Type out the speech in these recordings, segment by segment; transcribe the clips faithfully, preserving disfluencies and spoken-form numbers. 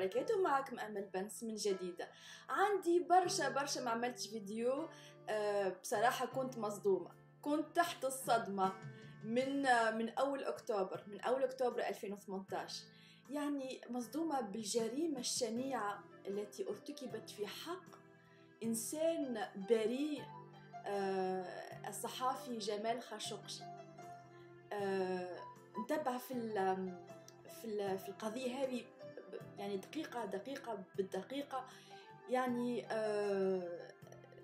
وبركاته. معكم أمل بنس من جديد. عندي برشا برشا ما عملتش فيديو. أه بصراحة كنت مصدومة، كنت تحت الصدمة من من أول أكتوبر من أول أكتوبر ألفين وثمانية عشر. يعني مصدومة بالجريمة الشنيعة التي ارتكبت في حق إنسان بريء، أه الصحافي جمال خاشقجي. أه نتبع في في في القضية هذه يعني دقيقة دقيقة بالدقيقة. يعني آه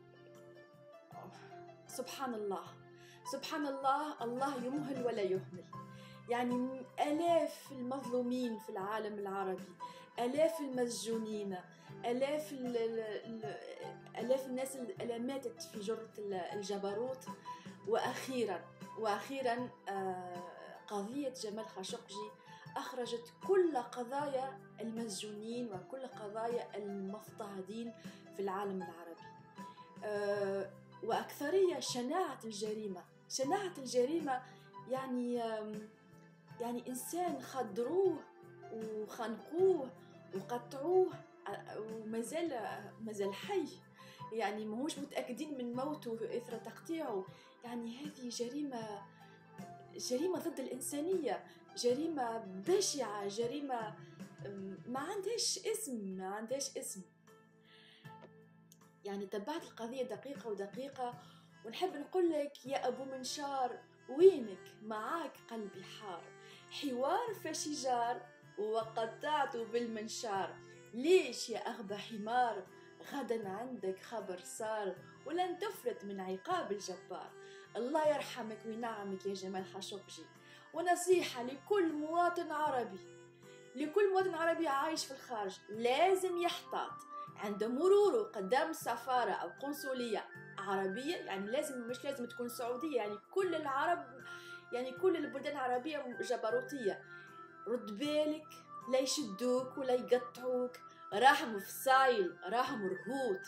سبحان الله سبحان الله، الله يمهل ولا يهمل. يعني آلاف المظلومين في العالم العربي، آلاف المسجونين، آلاف ال ال آلاف الناس اللي ماتت في جرة الجبروت. وأخيرا وأخيرا آه قضية جمال خاشقجي أخرجت كل قضايا المسجونين وكل قضايا المضطهدين في العالم العربي. أه وأكثرية شناعة الجريمة شناعة الجريمة يعني يعني إنسان خدروه وخنقوه وقطعوه ومازال مازال حي، يعني ماهوش متأكدين من موته إثر تقطيعه. يعني هذه جريمة جريمة ضد الإنسانية، جريمة بشعة، جريمة ما عندهاش اسم ما عندهاش اسم. يعني تبعت القضية دقيقة ودقيقة، ونحب نقول لك يا أبو منشار وينك؟ معاك قلبي حار، حوار فشجار وقطعته بالمنشار. ليش يا أغبى حمار؟ غدا عندك خبر صار، ولن تفلت من عقاب الجبار. الله يرحمك وينعمك يا جمال خاشقجي. ونصيحة لكل مواطن عربي لكل مواطن عربي عايش في الخارج، لازم يحتاط عند مروره قدام سفارة أو قنصلية عربية. يعني لازم، مش لازم تكون سعودية، يعني كل العرب، يعني كل البلدان العربية جبروتية. رد بالك لا يشدوك ولا يقطعوك، راهم فصايل، راهم رهوت.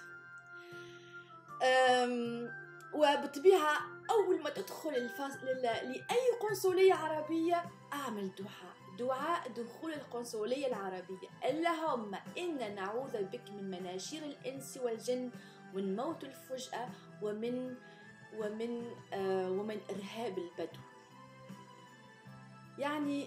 وبالطبيعة أول ما تدخل الفاس... لأي قنصلية عربية أعمل دعاء دعاء دخول القنصلية العربية. اللهم إنا نعوذ بك من مناشير الإنس والجن، ومن موت الفجأة، ومن ومن آه ومن إرهاب البدو. يعني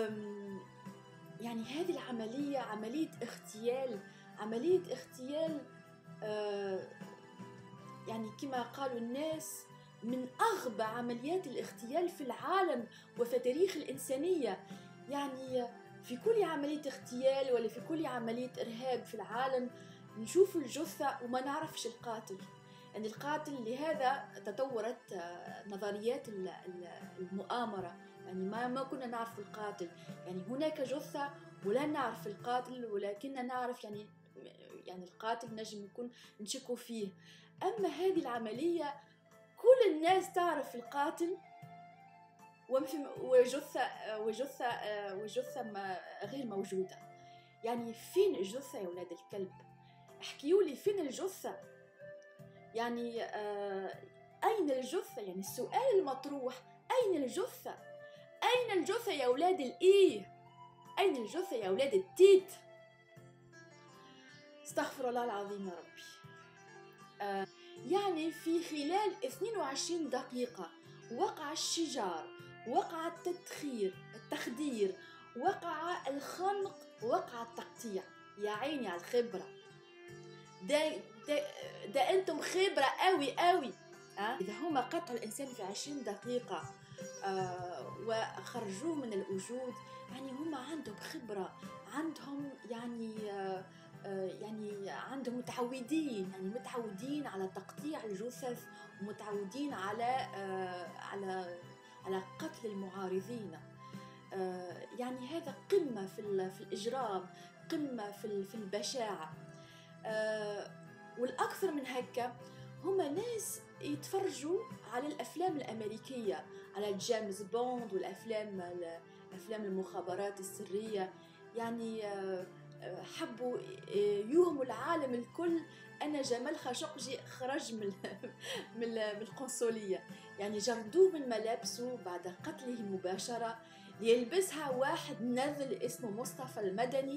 يعني هذه العملية عملية اغتيال عملية اغتيال آه يعني كما قالوا الناس من أغبى عمليات الاغتيال في العالم وفي تاريخ الإنسانية. يعني في كل عملية اغتيال ولا في كل عملية إرهاب في العالم نشوف الجثة وما نعرفش القاتل. يعني القاتل، لهذا تطورت نظريات المؤامرة. يعني ما ما كنا نعرف القاتل، يعني هناك جثة ولا نعرف القاتل، ولكننا نعرف يعني يعني القاتل نجم يكون نشكوا فيه. أما هذه العملية كل الناس تعرف القاتل وجثة وجثة وجثة ما غير موجودة. يعني فين الجثة يا ولاد الكلب؟ احكيوا لي فين الجثة؟ يعني آه أين الجثة؟ يعني السؤال المطروح أين الجثة؟ أين الجثة يا ولاد الإيه؟ أين الجثة يا ولاد التيت؟ استغفر الله العظيم يا ربي. آه يعني في خلال اثنين وعشرين دقيقة وقع الشجار، وقع التدخير التخدير، وقع الخنق، وقع التقطيع. يا عيني على الخبرة، ده, ده, ده أنتم خبرة قوي قوي. أه؟ إذا هما قطعوا الإنسان في عشرين دقيقة آه وخرجوه من الوجود، يعني هما عندهم خبرة، عندهم يعني آه يعني عندهم متعودين يعني متعودين على تقطيع الجثث، ومتعودين على آه على على قتل المعارضين. آه يعني هذا قمة في في الإجرام، قمة في في البشاعة. آه والأكثر من هكا هما ناس يتفرجوا على الأفلام الأمريكية، على جيمس بوند والأفلام أفلام المخابرات السرية. يعني آه حبوا يوهموا العالم الكل أن جمال خاشقجي خرج من من القنصلية. يعني جردوه من ملابسه بعد قتله مباشرة ليلبسها واحد نذل اسمه مصطفى المدني،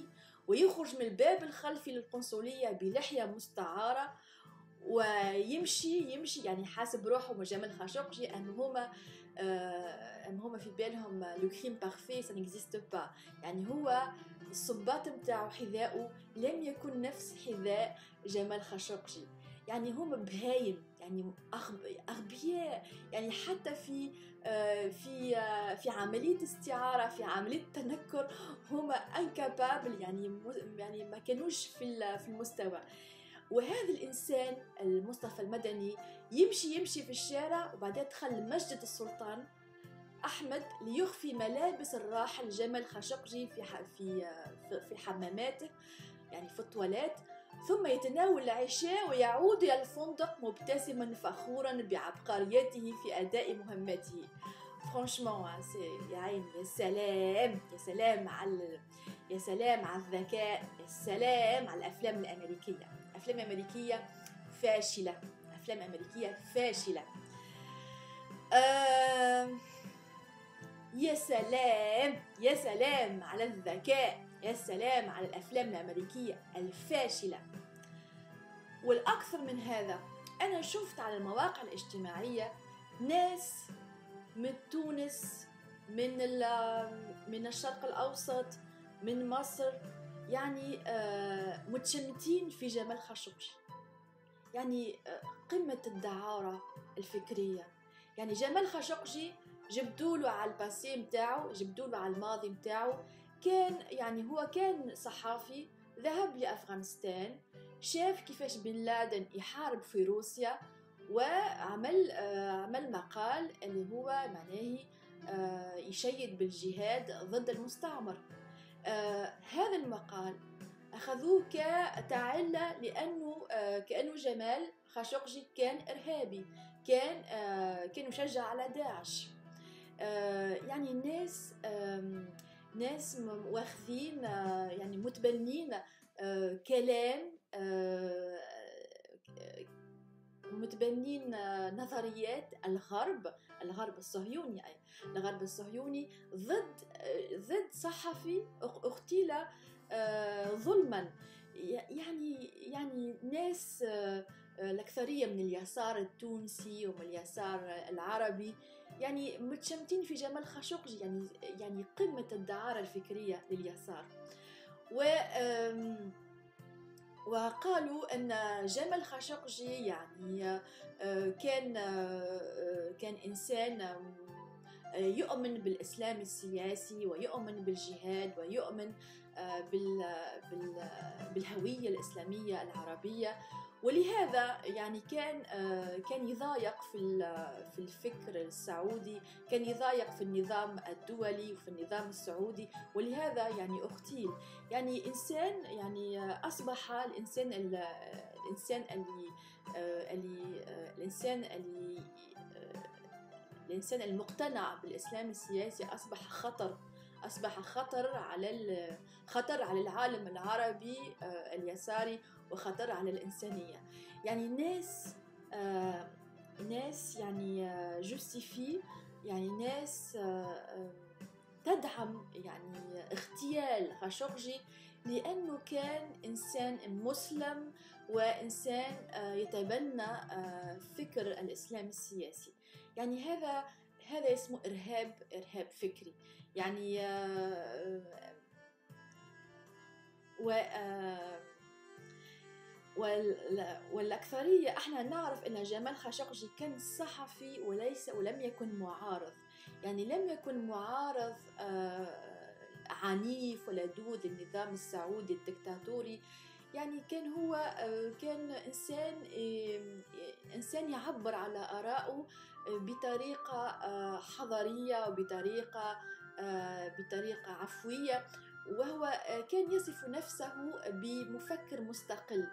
ويخرج من الباب الخلفي للقنصلية بلحية مستعارة ويمشي يمشي يعني حاسب روحه جمال خاشقجي أن هما آه أن هما في بالهم لو كريم بارفي سا نيكزيست با، يعني هو الصباط متاعو حذاؤه لم يكن نفس حذاء جمال خاشقجي، يعني هما بهايم يعني أغبياء، يعني حتى في آه في آه في عملية استعارة في عملية تنكر هما انكابابل، يعني يعني ما كانوش في في المستوى. وهذا الإنسان المصطفى المدني يمشي يمشي في الشارع وبعدين دخل مسجد السلطان أحمد ليخفي ملابس الراحل جمال خاشقجي في في في حماماته يعني في الطوالات، ثم يتناول العشاء ويعود إلى الفندق مبتسما فخورا بعبقريته في أداء مهمته. فرانشمون يا عيني، يا سلام يا سلام على يا سلام على الذكاء، يا سلام على الأفلام الأمريكية. أفلام أمريكية فاشلة، أفلام أمريكية فاشلة. آه يا سلام يا سلام على الذكاء، يا سلام على الأفلام الأمريكية الفاشلة. والأكثر من هذا، أنا شفت على المواقع الاجتماعية ناس من تونس، من من الشرق الأوسط، من مصر، يعني متشمتين في جمال خاشقجي، يعني قمة الدعارة الفكرية. يعني جمال خاشقجي جبدوله على الباسي متاعه، جبدوله على الماضي متاعه، كان يعني هو كان صحافي ذهب لأفغانستان، شاف كيفاش بن لادن يحارب في روسيا وعمل عمل مقال اللي هو معناه يشيد بالجهاد ضد المستعمر. هذا المقال أخذوه كتعلة لأنه كأنه جمال خاشقجي كان إرهابي، كان كان يشجع على داعش. يعني الناس ناس واخذين يعني متبنين كلام، متبنين نظريات الغرب الغرب الصهيوني أي الغرب الصهيوني ضد ضد صحفي اغتيل ظلما. يعني يعني ناس الأكثرية من اليسار التونسي ومن اليسار العربي يعني متشمتين في جمال خاشقجي، يعني يعني قمة الدعارة الفكرية لليسار. و وقالوا أن جمال خاشقجي يعني كان كان إنسان يؤمن بالإسلام السياسي ويؤمن بالجهاد ويؤمن بالهوية الإسلامية العربية، ولهذا يعني كان كان يضايق في في الفكر السعودي، كان يضايق في النظام الدولي وفي النظام السعودي، ولهذا يعني اغتيل. يعني انسان يعني اصبح الانسان الانسان اللي اللي الانسان اللي الانسان المقتنع بالاسلام السياسي اصبح خطر، اصبح خطر على خطر على العالم العربي اليساري وخطر على الإنسانية. يعني ناس آه ناس يعني جوستيفي، يعني ناس آه تدعم يعني اغتيال خاشقجي لأنه كان إنسان مسلم وإنسان آه يتبنى آه فكر الإسلام السياسي. يعني هذا هذا اسمه إرهاب، إرهاب فكري. يعني آه و آه والأكثرية احنا نعرف أن جمال خاشقجي كان صحفي وليس ولم يكن معارض، يعني لم يكن معارض عنيف ولا دود النظام السعودي الدكتاتوري، يعني كان هو كان إنسان إنسان يعبر على آرائه بطريقة حضارية وبطريقة بطريقة عفوية، وهو كان يصف نفسه بمفكر مستقل،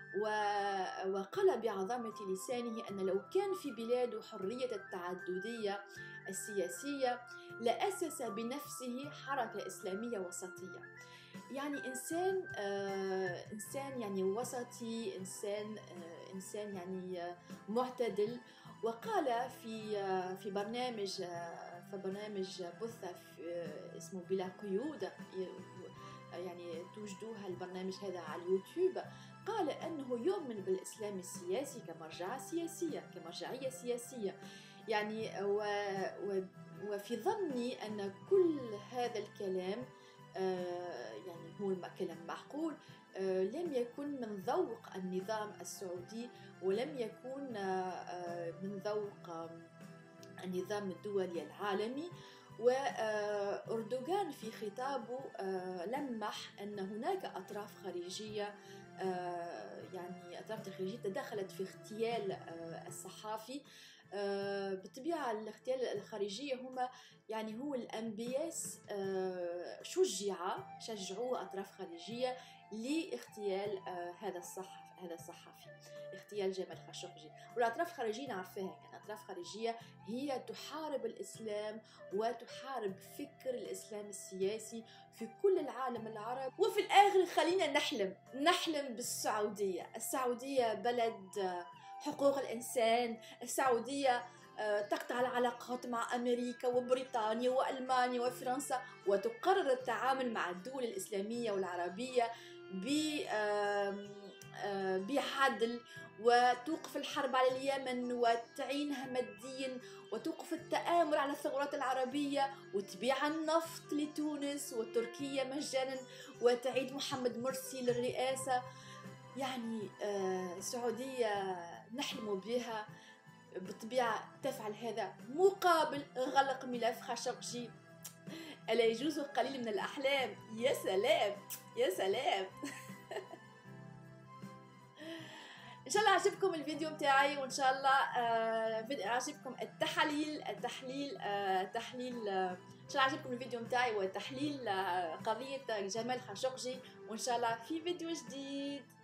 وقال بعظمة لسانه أن لو كان في بلاده حرية التعددية السياسية لأسس بنفسه حركة إسلامية وسطية. يعني إنسان آه إنسان يعني وسطي، إنسان آه إنسان يعني معتدل. وقال في آه في برنامج آه في برنامج بث اسمه بلا قيود، يعني توجدوها البرنامج هذا على اليوتيوب، قال أنه يؤمن بالإسلام السياسي كمرجعية سياسية كمرجعية سياسية يعني و... و... وفي ظني أن كل هذا الكلام يعني هو كلام معقول، لم يكن من ذوق النظام السعودي، ولم يكن من ذوق النظام الدولي العالمي. وأردوغان في خطابه لمح أن هناك أطراف خارجية، يعني أطراف خارجية تدخلت في اغتيال الصحافي. بالطبيعة الاغتيال الخارجية هما يعني هو الأنبياس شجع شجعوه أطراف خارجية لاغتيال هذا الصحفي هذا الصحفي اغتيال جمال خاشقجي. والأطراف الخارجية نعرفها، يعني أطراف خارجية هي تحارب الإسلام وتحارب فكر الإسلام السياسي في كل العالم العربي. وفي الآخر خلينا نحلم نحلم بالسعودية. السعودية بلد حقوق الإنسان، السعودية تقطع العلاقات مع أمريكا وبريطانيا وألمانيا وفرنسا، وتقرر التعامل مع الدول الإسلامية والعربية بعدل، وتوقف الحرب على اليمن وتعينها ماديا، وتوقف التآمر على الثغرات العربية، وتبيع النفط لتونس وتركيا مجانا، وتعيد محمد مرسي للرئاسة. يعني السعودية نحلم بها بالطبيعة تفعل هذا مقابل غلق ملف خاشقجي. ألا يجوز قليل من الأحلام؟ يا سلام يا سلام. ان شاء الله عجبكم الفيديو متاعي، وان شاء الله آه عجبكم التحليل التحليل آه تحليل آه ان شاء الله عجبكم الفيديو متاعي وتحليل آه قضية جمال خاشقجي، وان شاء الله في فيديو جديد.